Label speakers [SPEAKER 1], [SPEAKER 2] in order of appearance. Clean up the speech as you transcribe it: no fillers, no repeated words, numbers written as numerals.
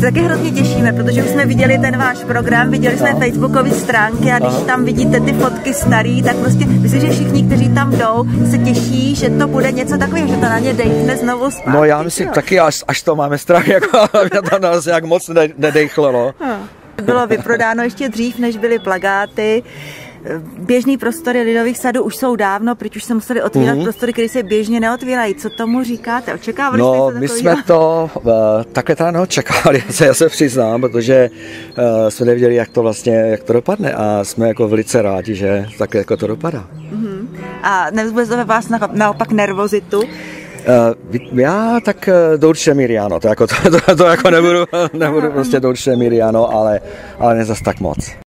[SPEAKER 1] taky hrozně těšíme, protože už jsme viděli ten váš program, viděli jsme facebookové stránky a když tam vidíte ty fotky starý, tak prostě myslím, že všichni, kteří tam jdou, se těší, že to bude něco takového, že to na ně dejchne znovu zpátky.
[SPEAKER 2] No já myslím taky, až to máme strach, jako mě tam nás jak moc nedejchlo, no.
[SPEAKER 1] Bylo vyprodáno ještě dřív, než byly plakáty. Běžný prostory Lidových sadů už jsou dávno, protože už se museli otvírat prostory, které se běžně neotvírají. Co tomu říkáte? Očekávali jste to?
[SPEAKER 2] My jsme to takhle teda neočekávali, já se přiznám, protože jsme nevěděli, jak to dopadne a jsme jako velice rádi, že tak jako to dopadá.
[SPEAKER 1] A nevzbuzuje to ve vás naopak nervozitu?
[SPEAKER 2] Já tak do určité míry ano, to jako nebudu prostě do určité míry ano, ale ne zas tak moc.